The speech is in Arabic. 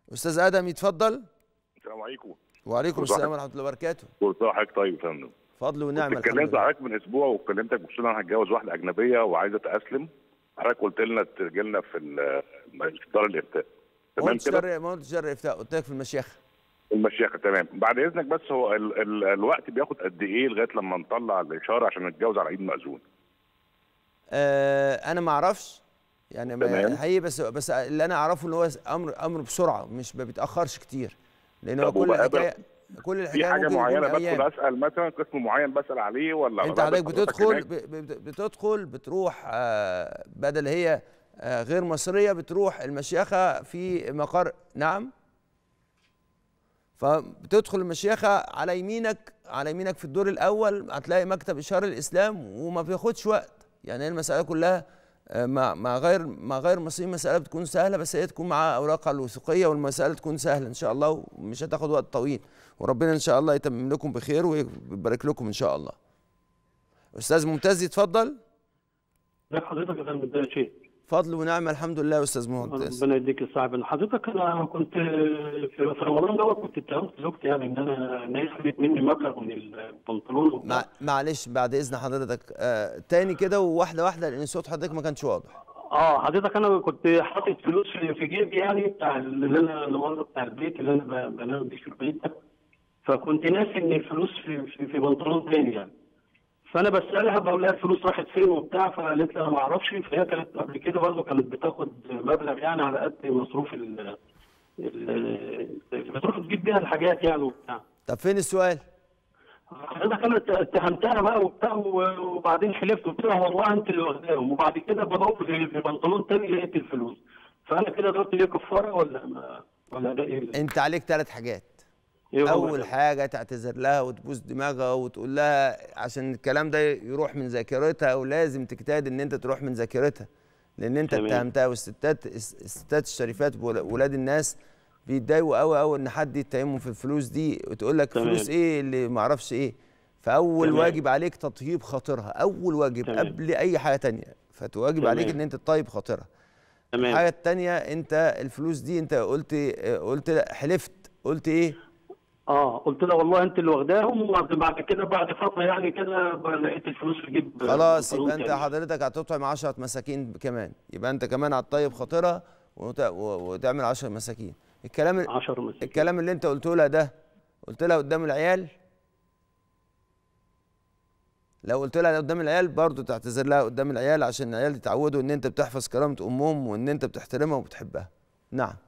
استاذ ادم يتفضل. السلام عليكم. وعليكم السلام ورحمه الله وبركاته. كل سنه وحضرتك طيب يا فندم. فضل ونعمه. كنت اتكلمت حضرتك من اسبوع وكلمتك بخصوص انا هتجوز واحده اجنبيه وعايزه اتاسلم. حضرتك قلت لنا تجي لنا في دار الافتاء. تمام كده؟ ما قلتش دار الافتاء، قلت لك في المشيخه. المشيخه تمام. بعد اذنك بس هو الوقت بياخد قد ايه لغايه لما نطلع الاشاره عشان نتجوز على ايد مأذون؟ انا ما اعرفش يعني حقيقي، بس اللي انا اعرفه ان هو امر بسرعه، مش ما بيتاخرش كتير، لان هو كل الحكايه في حاجه ممكن معينه يكون بدخل اسال مثلا قسم معين بسال عليه ولا انت حضرتك بتدخل بتروح بدل هي غير مصريه بتروح المشيخه في مقر. نعم. فبتدخل المشيخه على يمينك في الدور الاول هتلاقي مكتب اشهار الاسلام، وما بياخدش وقت. يعني المساله كلها مع غير مصريين مساله بتكون سهله، بس هي تكون معاها اوراقها الوثيقيه والمساله تكون سهله ان شاء الله، ومش هتاخد وقت طويل، وربنا ان شاء الله يتمم لكم بخير ويبارك لكم ان شاء الله. استاذ ممتاز يتفضل. ازي حضرتك يا فندم؟ ده شيء فضل ونعمه الحمد لله يا استاذ ممتاز. ربنا يديك الصحه. حضرتك انا كنت في رمضان دوت كنت اتهمت زوجتي يعني ان انا خدت مني مبلغ من البنطلون معلش بعد اذن حضرتك تاني كده وواحده واحده لان صوت حضرتك ما كانش واضح. حضرتك انا كنت حاطط فلوس في جيبي يعني بتاع بتاع البيت اللي انا بنام بيه في البيت ده، فكنت ناسي ان الفلوس في بنطلون تاني يعني. فانا بسالها بقول لها الفلوس راحت فين وبتاع، فقالت لي انا ما اعرفش. فهي كانت قبل كده برضه كانت بتاخد مبلغ يعني على قد مصروف بتروح تجيب بيها الحاجات يعني وبتاع. طب فين السؤال؟ حضرتك انا اتهمتها بقى وبتاع، وبعدين حلفت قلت لها والله انت اللي واخداهم، وبعد كده بدور في بنطلون تاني لقيت الفلوس. فانا كده ضربت ليه كفاره ولا ده ايه؟ انت عليك 3 حاجات. اول حاجه تعتذر لها وتبوس دماغها وتقول لها عشان الكلام ده يروح من ذاكرتها، ولازم تجتهد ان انت تروح من ذاكرتها، لان انت اتهمتها. والستات الشريفات وولاد الناس بيتضايقوا قوي ان حد يتهمهم في الفلوس دي، وتقول لك فلوس ايه اللي ما اعرفش ايه. فاول واجب عليك تطيب خاطرها، اول واجب قبل اي حاجه ثانيه، فتواجب عليك ان انت تطيب خاطرها. الحاجه الثانيه، انت الفلوس دي انت قلت حلفت، قلت ايه؟ قلت لها والله انت اللي واخداهم، وبعد كده بعد فتره يعني كده لقيت الفلوس في جيب. خلاص يبقى انت حضرتك هتطعم 10 مساكين كمان، يبقى انت كمان هتطيب خاطرها وتعمل 10 مساكين. 10 مساكين. الكلام اللي انت قلته لها ده قلت لها قدام العيال؟ لو قلت لها قدام العيال برضه تعتذر لها قدام العيال، عشان العيال يتعودوا ان انت بتحفظ كرامه امهم وان انت بتحترمها وبتحبها. نعم.